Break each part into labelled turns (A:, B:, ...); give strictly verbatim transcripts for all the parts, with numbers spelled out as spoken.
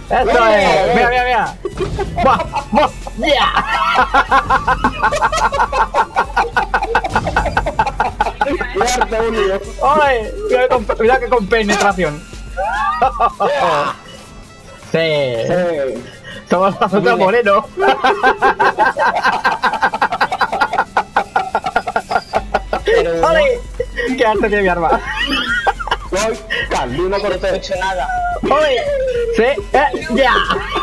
A: ¡Eso es! ¡Mira, mira, mira! ¡Buah! ¡Buah! ¡Ya! ¡Ole! Mira, con, mira que con penetración. Sí.
B: Sí.
A: Somos azúcar moreno. ¡Ole! ¡Qué arte tiene mi arma!
B: Voy, Carlino
C: No
B: Cortés.
C: escucho nada.
A: ¡Ole! ¡Sí! ¡Eh! ¡Ya!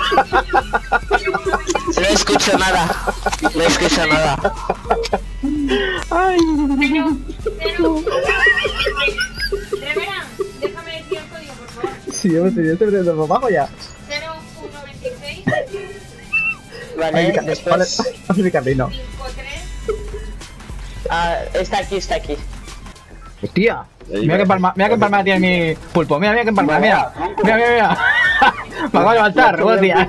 C: No escucho nada. No escucho nada.
A: ¡Ay!
D: Pero, Reverán, déjame decir el código, por favor.
A: Sí, yo me estoy metiendo por abajo ya.
D: cero uno veintiséis
C: Vale,
A: Ay, mi ca-
C: después.
A: vale, vale, mi Carlino.
D: cincuenta y tres.
C: Ah, está aquí, está aquí.
A: Hostia. Mira que palma, mira que palma tiene mi pulpo. Mira, mira que palma, mira. Mira, mira, mira. Me acabo de levantar, buenos días.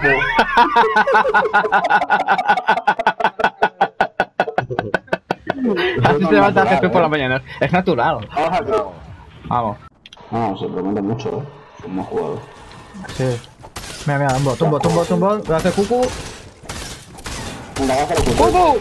A: Así se levanta Jesús por la mañana. Es natural. Vamos.
B: No, se promete mucho, ¿eh? Hemos jugado.
A: Sí. Mira, mira, tumbo, tumbo, tumbo, tumbo. Voy a hacer cucu.
B: Venga, va a hacer el cuco.
A: ¡Cucu!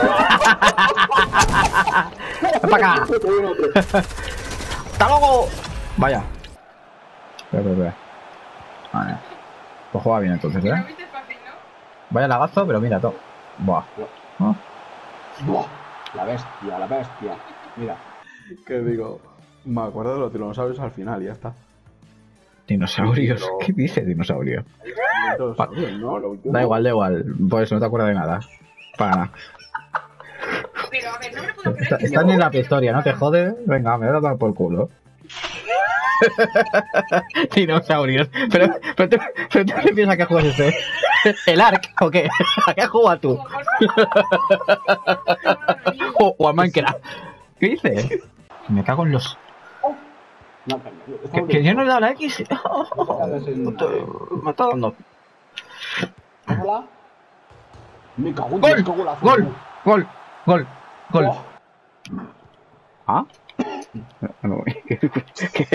A: ¡Ven para acá! ¡Hasta luego! Vaya. Espera, espera, espera. Vale. Pues juega bien entonces,
D: ¿No
A: ¿eh?
D: viste fácil, no?
A: Vaya lagazo, pero mira todo. Buah. ¿No?
B: Buah, la bestia, la bestia. Mira. Que digo, me acuerdo de los dinosaurios al final y ya está.
A: Dinosaurios.
B: Pero-
A: ¿Qué dice dinosaurio?
B: Dinosaurios, ¿no? Lo último.
A: Da igual, da igual. Por eso no te acuerdas de nada. Para nada.
D: Pero a ver, no me lo puedo creer.
A: Está,
D: que
A: está
D: se-
A: ni en la prehistoria, ¿no te jode? Venga, me voy a dar por culo. Dinosaurios. Pero, pero, tú, pero tú qué piensas que juegas ese? ¿El Ark o qué? ¿A qué juegas tú? O, o a Minecraft. ¿Qué dices? Me cago en los.
B: No,
A: Que, que yo no le he dado la X.
B: Hola.
A: Me está dando.
B: Me cago en
A: ¡Gol!
B: me cago en la
A: ¡Gol! ¡Gol! ¡Gol! ¡Gol!
B: Oh,
A: ¿Ah? No, ¿qué? ¿Qué?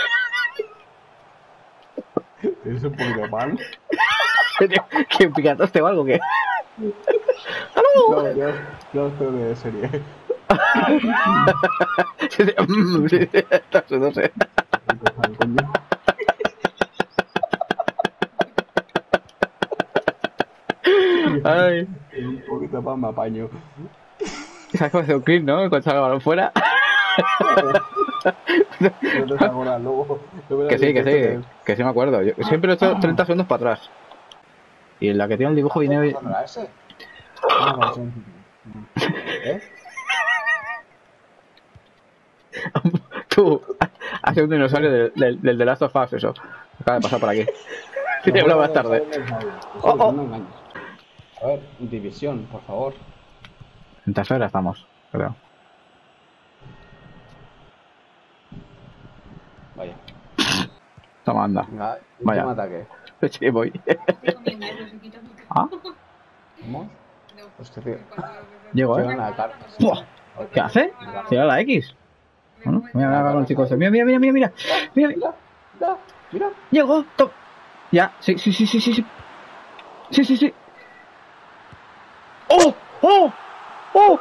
B: ¿Tienes un poquito de pan?
A: ¿Qué picataste o algo? ¿Qué?
B: No, yo, yo estoy de serie.
A: Sí, sí, mm, sí, sí, no sé. Ay,
B: Un poquito de pan me apaño.
A: ¿sabes cómo hace un clip, no? Cuando sale el balón fuera.
B: No te acuerdas luego.
A: Que sí, que sí, que sí me acuerdo. Yo siempre he hecho treinta segundos para atrás. Y en la que tiene el dibujo viene.
B: ¿Para ese? Ah, no, sí. ¿Eh?
A: Tú, hace un dinosaurio del, del, del The Last of Us, eso. Acaba de pasar por aquí. Sí, te hablo más tarde. Oh, oh.
B: No engañes. A ver, división, por favor.
A: En tercera estamos, creo.
B: Vaya.
A: Toma, anda.
B: Venga,
A: Vaya.
B: último ataque.
A: Sí, voy.
D: Estoy comiendo, no se quita mucho.
A: ¿Ah?
B: ¿Vamos?
D: No.
B: Hostia, tío.
A: Llego,
B: Llegan
A: ¿eh?
B: a la carta.
A: ¡Buah! ¿Qué hace? Se da la X. Bueno, mira, mira, mira, chicos. Mira, mira, mira, mira, mira. Mira, mira.
B: Mira, mira.
A: Llego. Top. Ya, sí, sí, sí, sí, sí, sí. Sí, sí, sí. ¡Oh! ¡Oh! ¡Oh!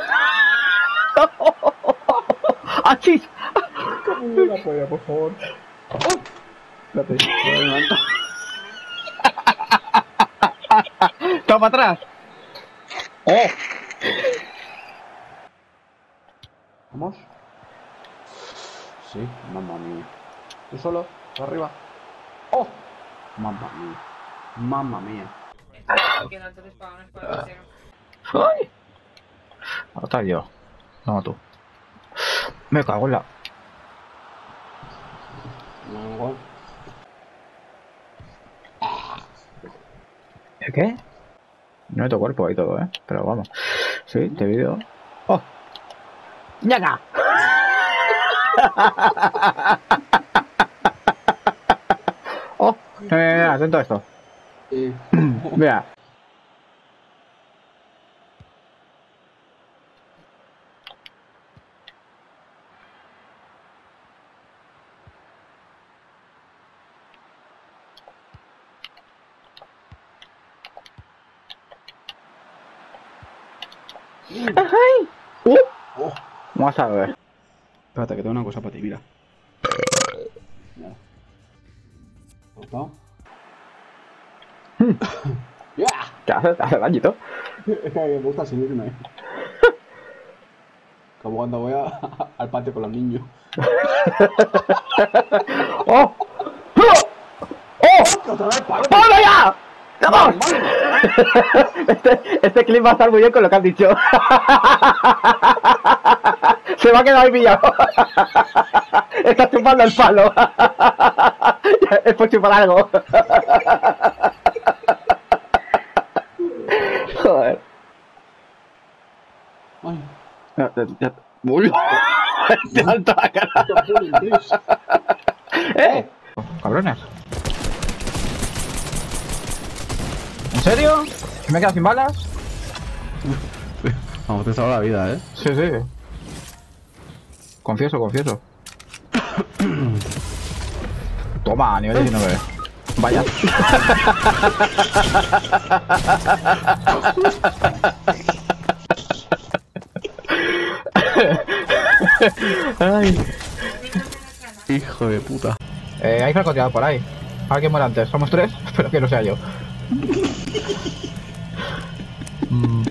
A: ¡Achis!
B: Cómo la polla, por favor. Espérate, voy a levantar.
A: ¡Toma atrás! ¡Oh!
B: ¿Vamos? Sí, mamma mía. Tú solo, tú arriba. ¡Oh! Mamma mía. Mamma mía.
D: Que no te les pagan es para el deseo.
A: ¡Ay! Ahora está yo. No, tú. Me cago en la.
B: No, gol.
A: ¿El qué? No meto cuerpo ahí todo, ¿eh? Pero vamos. Sí, este vídeo. ¡Oh! ¡Ñaca! ¡Oh! Mira, mira, mira, atento a esto.
B: Sí.
A: Mira. ¡Ay! ¡Uh!
B: Oh.
A: Vamos a ver.
B: Espérate, que tengo una cosa para ti, mira. Mira. ¿Cortado? ¡Ya!
A: ¿Qué haces? ¿Te hace dañito?
B: Es que me gusta seguirme. Como cuando voy a, al patio con los niños.
A: ¡Oh! ¡Oh!
B: ¡Otra vez, paro!
A: ¡Vamos ya! ¡Vamos! Este, este clip va a estar muy bien con lo que has dicho. Se va a quedar ahí pillado. Está chupando el palo. Es por chupar algo. Joder.
B: Ay,
A: Ya, ya, ya. Uy. Te salta la cara. ¡Eh! Cabrones. ¿En serio? ¿Que me he quedado sin balas?
B: vamos, te salva la vida, ¿eh?
A: Sí, sí. Confieso, confieso. Toma, nivel diecinueve. Vaya. Ay.
B: Hijo de puta.
A: Eh, hay francotirador por ahí. Alguien muere antes. Somos tres. Espero que no sea yo. Mm.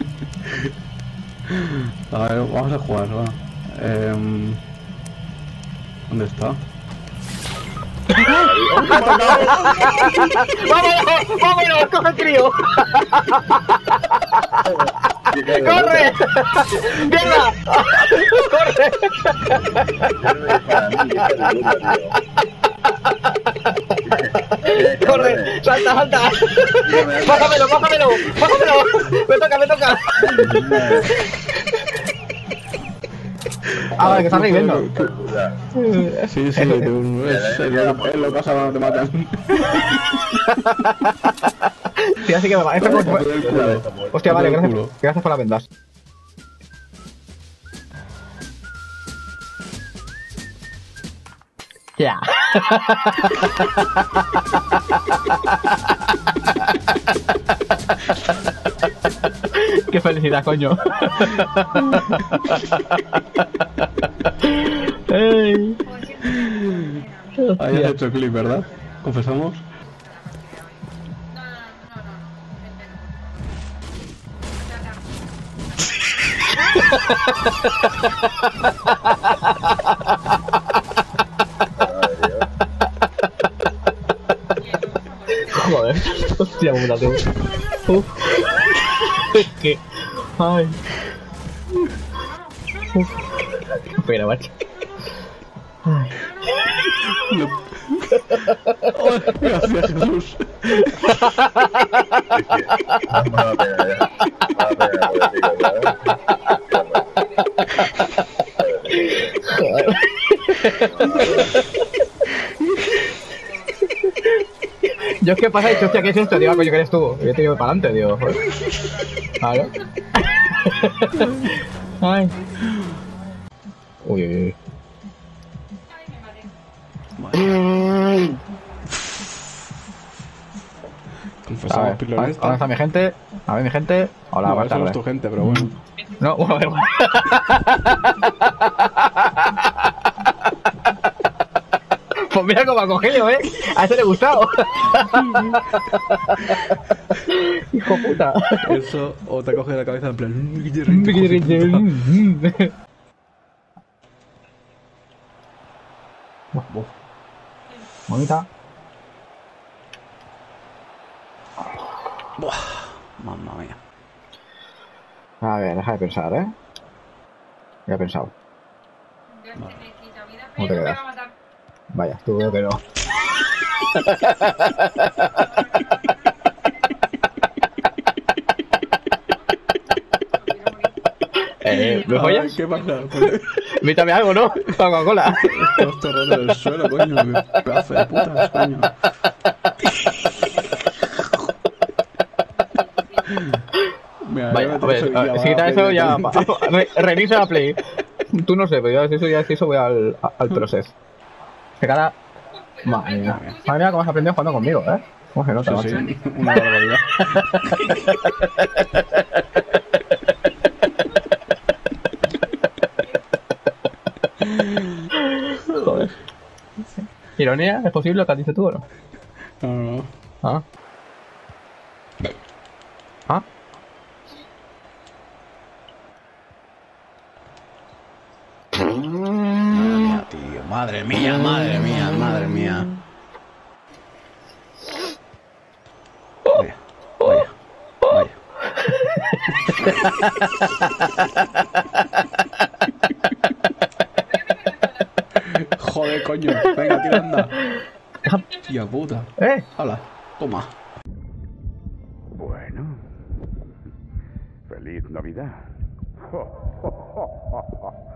B: A ver, vamos a jugar, va. Eh, ¿Dónde está?
A: ¡Vámonos! ¡Vámonos! ¡Coge el crío! ¡Corre! ¡Mierda! ¡Corre! ¡Corre! ¡Salta, salta! ¡Bájamelo, bájamelo! ¡Bájamelo! ¡Me toca, me toca! Ah, vale, que están reviviendo.
B: Sí, sí, tú, es, es, lo, es lo que pasa cuando te matan.
A: Sí, así que me va. Esto como... Hostia, vale, gracias, gracias por las vendas. Ya. Qué felicidad, coño. Ey.
B: Ahí has hecho clip, ¿verdad? ¿Confesamos?
D: No, no, no, no, no. Vente, no.
A: Joder, hostia puta, tío. Uf. Es que... Ay. Uf. Qué pena, macho. Ay.
B: Oh, gracias, Jesús.
A: Joder. Yo es que pasa y dicho, hostia, ¿qué es esto? Digo, coño, que eres tú. Y yo te llevo para adelante, digo, joder. Claro. Ay. Uy, uy, uy.
D: Ay, me maté.
A: A
B: Confesamos,
A: ver,
B: pilonista.
A: ¿dónde está mi gente? A ver, mi gente. Hola,
B: No,
A: buenas
B: eso no es
A: tardes.
B: tu gente, pero bueno.
A: No, bueno, a ver. Pues mira cómo ha cogido, ¿eh? A ese le ha gustado. Hijo puta.
B: Eso, o te coge la cabeza en plan.
A: Bonita.
B: Mamma mía.
A: A ver, deja de pensar, ¿eh? Ya he pensado.
D: Ya se me quita vida,
A: ¿Cómo te
D: pero me
A: quedas?
D: va a matar.
A: Vaya, tú veo que no. Eh, ¿me follas?
B: ¿Qué pasa?
A: Invítame algo, ¿no? Coca-Cola.
B: Estamos torrando en el suelo, coño. Qué pedazo de putas, coño. Mira,
A: Vaya,
B: yo
A: a
B: me
A: ver,
B: tengo
A: a ver,
B: que
A: si quita
B: llamar a
A: eso
B: Play
A: ya...
B: directamente.
A: Re, reinicia la Play. Tú no sé, pero yo si eso ya si eso voy al, al proceso. Que cara... Madre mía. Madre mía, cómo has aprendido jugando conmigo, ¿eh? ¿Cómo se nota,
B: Sí,
A: macho?
B: sí, una barbaridad.
A: ¿Ironía? ¿Es posible lo que has dicho tú o no?
B: No, no, no.
A: ¿Ah? ¿Ah?
B: Mía, tío. Madre mía, madre mía, madre mía. Vaya, vaya, vaya. Joder, coño. Venga, tira, anda. Tía puta.
A: ¡Eh!
B: Hala, toma.
E: Bueno. Feliz Navidad.